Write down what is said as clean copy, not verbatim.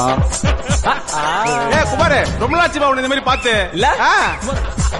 குமாரே ரொம்ப நாளாச்சுமா உன்னை இந்த மாதிரி பார்த்து இல்ல